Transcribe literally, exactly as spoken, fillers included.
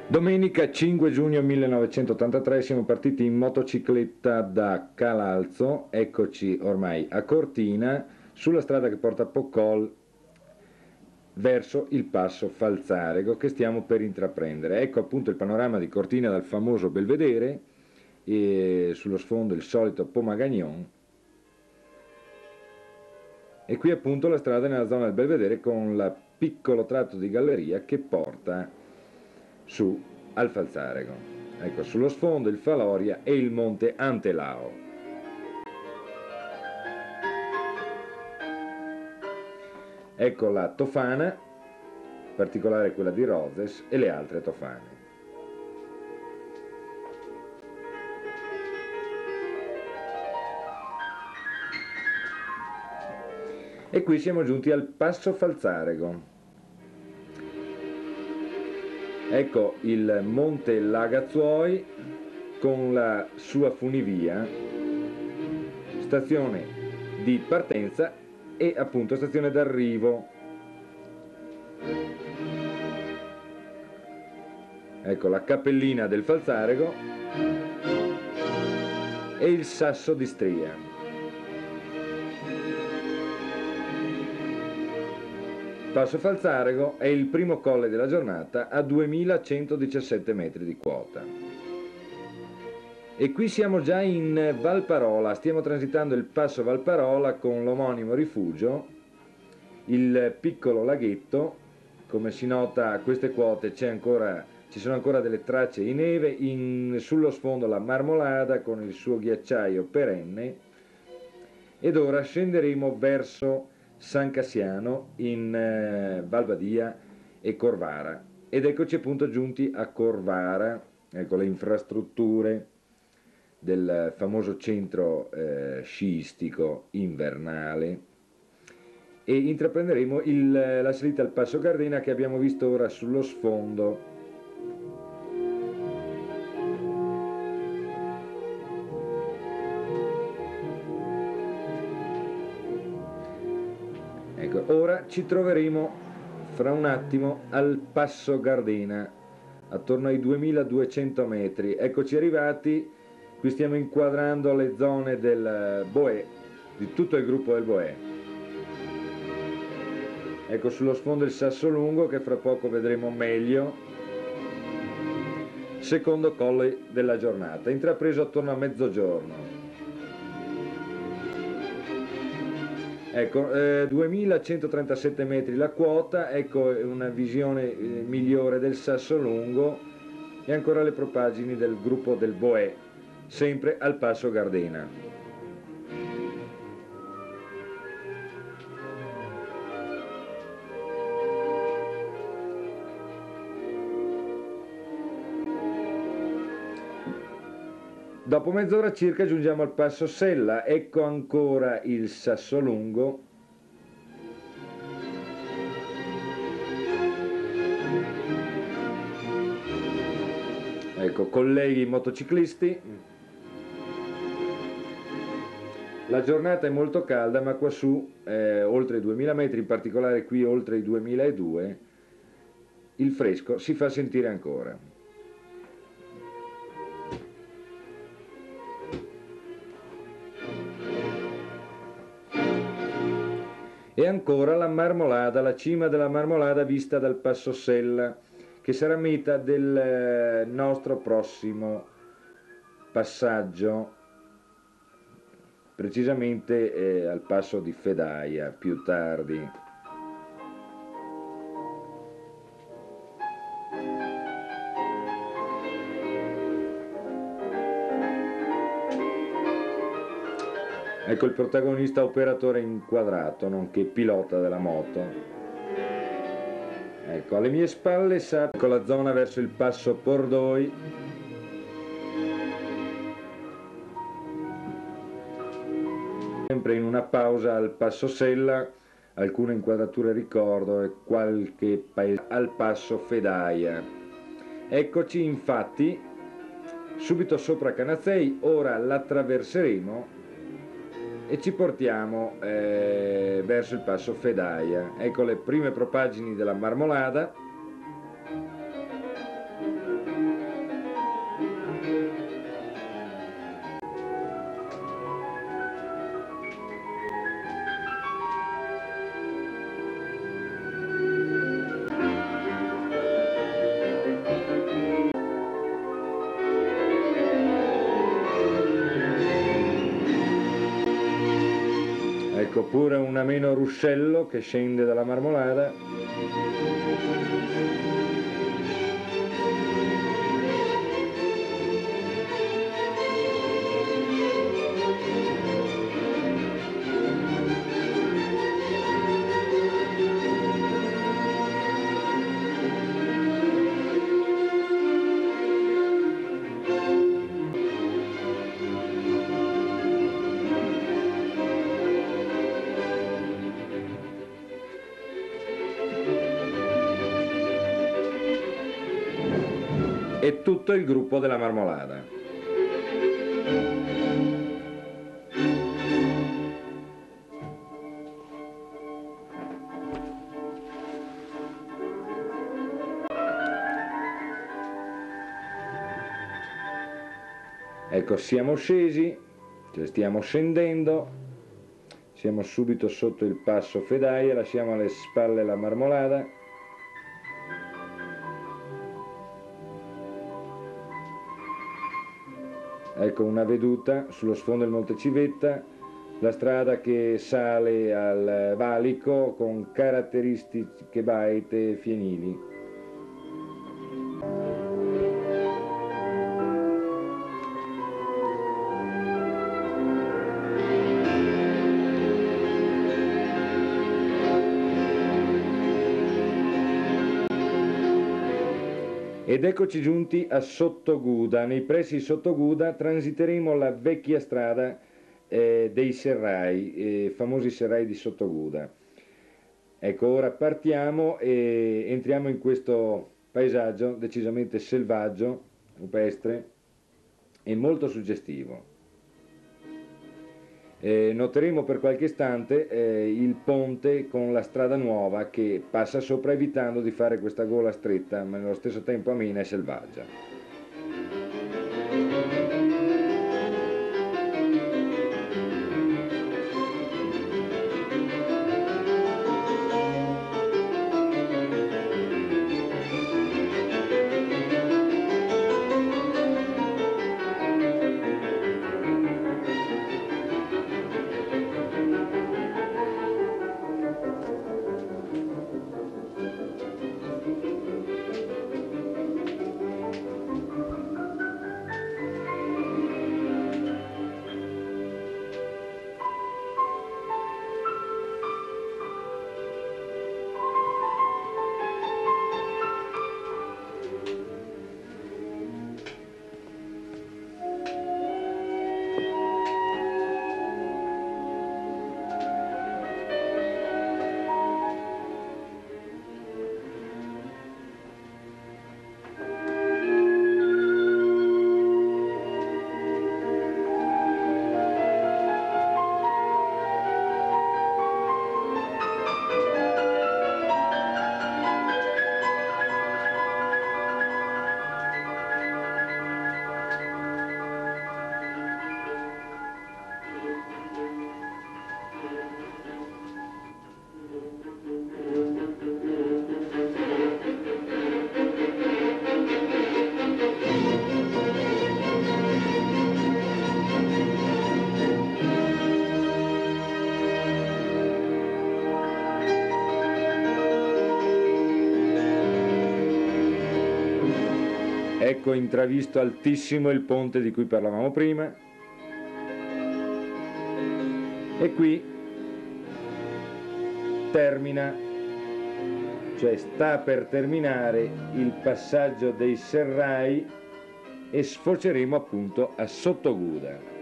Domenica cinque giugno millenovecentottantatré siamo partiti in motocicletta da Calalzo, eccoci ormai a Cortina, sulla strada che porta a Poccol verso il passo Falzarego che stiamo per intraprendere. Ecco appunto il panorama di Cortina dal famoso Belvedere, e sullo sfondo il solito Pomagagnon, e qui appunto la strada è nella zona del Belvedere con il piccolo tratto di galleria che porta su al Falzarego. Ecco, sullo sfondo il Faloria e il monte Antelao. Ecco la Tofana, in particolare quella di Roses, e le altre Tofane. E qui siamo giunti al passo Falzarego. Ecco il monte Lagazzuoi con la sua funivia, stazione di partenza e appunto stazione d'arrivo. Ecco la cappellina del Falzarego e il sasso di Stria. Passo Falzarego è il primo colle della giornata a duemilacentodiciassette metri di quota. E qui siamo già in Valparola, stiamo transitando il passo Valparola con l'omonimo rifugio, il piccolo laghetto. Come si nota a queste quote c'è ancora, ci sono ancora delle tracce di neve, in, sullo sfondo la Marmolada con il suo ghiacciaio perenne, ed ora scenderemo verso San Cassiano in eh, Valbadia e Corvara, ed eccoci appunto giunti a Corvara. Ecco le infrastrutture del famoso centro eh, sciistico invernale, e intraprenderemo il, la salita al Passo Gardena che abbiamo visto ora sullo sfondo. Ecco, ora ci troveremo fra un attimo al Passo Gardena, attorno ai duemiladuecento metri. Eccoci arrivati, qui stiamo inquadrando le zone del Boè, di tutto il gruppo del Boè. Ecco sullo sfondo il Sassolungo che fra poco vedremo meglio, secondo colle della giornata, intrapreso attorno a mezzogiorno. Ecco, eh, duemilacentotrentasette metri la quota, ecco una visione eh, migliore del Sassolungo e ancora le propaggini del gruppo del Boè, sempre al Passo Gardena. Dopo mezz'ora circa giungiamo al Passo Sella, ecco ancora il Sassolungo. Ecco, colleghi motociclisti, la giornata è molto calda, ma qua su, eh, oltre i duemila metri, in particolare qui oltre i duemiladuecento, il fresco si fa sentire ancora. E ancora la Marmolada, la cima della Marmolada vista dal Passo Sella, che sarà meta del nostro prossimo passaggio, precisamente eh, al passo di Fedaia più tardi. Ecco il protagonista operatore inquadrato, nonché pilota della moto. Ecco, alle mie spalle ecco la zona verso il passo Pordoi. Sempre in una pausa al Passo Sella, alcune inquadrature ricordo e qualche paese al passo Fedaia. Eccoci infatti subito sopra Canazzei, ora l'attraverseremo e ci portiamo eh, verso il passo Fedaia. Ecco le prime propaggini della Marmolada. Ecco, pure un ameno ruscello che scende dalla Marmolada. E tutto il gruppo della Marmolada. Ecco, siamo scesi, cioè stiamo scendendo, siamo subito sotto il passo Fedaia, lasciamo alle spalle la Marmolada. Ecco una veduta sullo sfondo del Monte Civetta, la strada che sale al valico con caratteristiche baite fienili. Ed eccoci giunti a Sottoguda. Nei pressi di Sottoguda transiteremo la vecchia strada eh, dei serrai, eh, famosi serrai di Sottoguda. Ecco, ora partiamo e entriamo in questo paesaggio decisamente selvaggio, rupestre e molto suggestivo. Eh, noteremo per qualche istante eh, il ponte con la strada nuova che passa sopra, evitando di fare questa gola stretta ma nello stesso tempo amena e selvaggia. Ecco intravisto altissimo il ponte di cui parlavamo prima, e qui termina, cioè sta per terminare il passaggio dei serrai e sfoceremo appunto a Sottoguda.